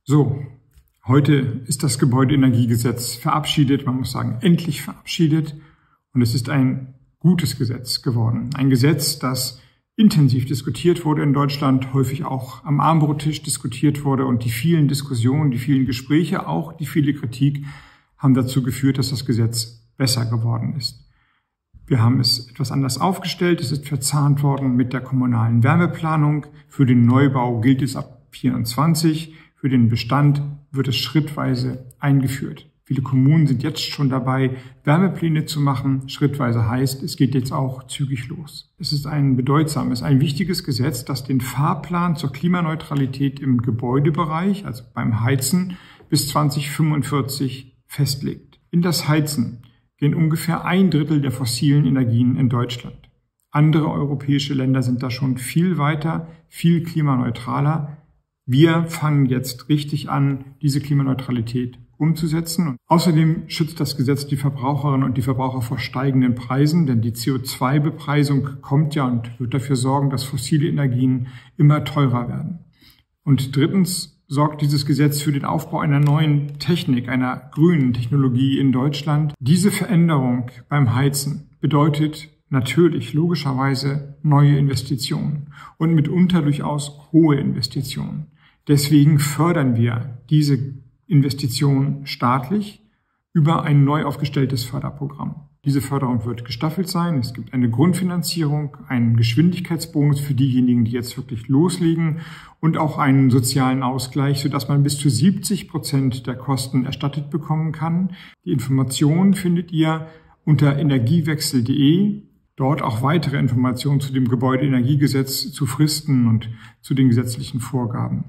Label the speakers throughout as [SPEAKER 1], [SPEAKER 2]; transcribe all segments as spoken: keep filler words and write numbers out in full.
[SPEAKER 1] So, heute ist das Gebäudeenergiegesetz verabschiedet, man muss sagen, endlich verabschiedet. Und es ist ein gutes Gesetz geworden. Ein Gesetz, das intensiv diskutiert wurde in Deutschland, häufig auch am Abendbrottisch diskutiert wurde. Und die vielen Diskussionen, die vielen Gespräche, auch die viele Kritik haben dazu geführt, dass das Gesetz besser geworden ist. Wir haben es etwas anders aufgestellt. Es ist verzahnt worden mit der kommunalen Wärmeplanung. Für den Neubau gilt es ab vierundzwanzig. Für den Bestand wird es schrittweise eingeführt. Viele Kommunen sind jetzt schon dabei, Wärmepläne zu machen. Schrittweise heißt, es geht jetzt auch zügig los. Es ist ein bedeutsames, ein wichtiges Gesetz, das den Fahrplan zur Klimaneutralität im Gebäudebereich, also beim Heizen, bis zweitausendfünfundvierzig festlegt. In das Heizen gehen ungefähr ein Drittel der fossilen Energien in Deutschland. Andere europäische Länder sind da schon viel weiter, viel klimaneutraler. Wir fangen jetzt richtig an, diese Klimaneutralität umzusetzen. Und außerdem schützt das Gesetz die Verbraucherinnen und die Verbraucher vor steigenden Preisen, denn die C O zwei Bepreisung kommt ja und wird dafür sorgen, dass fossile Energien immer teurer werden. Und drittens sorgt dieses Gesetz für den Aufbau einer neuen Technik, einer grünen Technologie in Deutschland. Diese Veränderung beim Heizen bedeutet natürlich logischerweise neue Investitionen und mitunter durchaus hohe Investitionen. Deswegen fördern wir diese Investitionen staatlich über ein neu aufgestelltes Förderprogramm. Diese Förderung wird gestaffelt sein. Es gibt eine Grundfinanzierung, einen Geschwindigkeitsbonus für diejenigen, die jetzt wirklich loslegen und auch einen sozialen Ausgleich, sodass man bis zu siebzig Prozent der Kosten erstattet bekommen kann. Die Informationen findet ihr unter energiewechsel punkt de. Dort auch weitere Informationen zu dem Gebäudeenergiegesetz, zu Fristen und zu den gesetzlichen Vorgaben.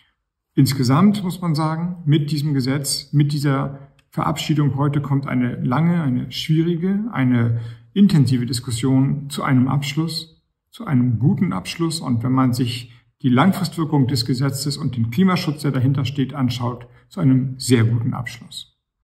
[SPEAKER 1] Insgesamt muss man sagen, mit diesem Gesetz, mit dieser Verabschiedung heute kommt eine lange, eine schwierige, eine intensive Diskussion zu einem Abschluss, zu einem guten Abschluss. Und wenn man sich die Langfristwirkung des Gesetzes und den Klimaschutz, der dahinter steht, anschaut, zu einem sehr guten Abschluss.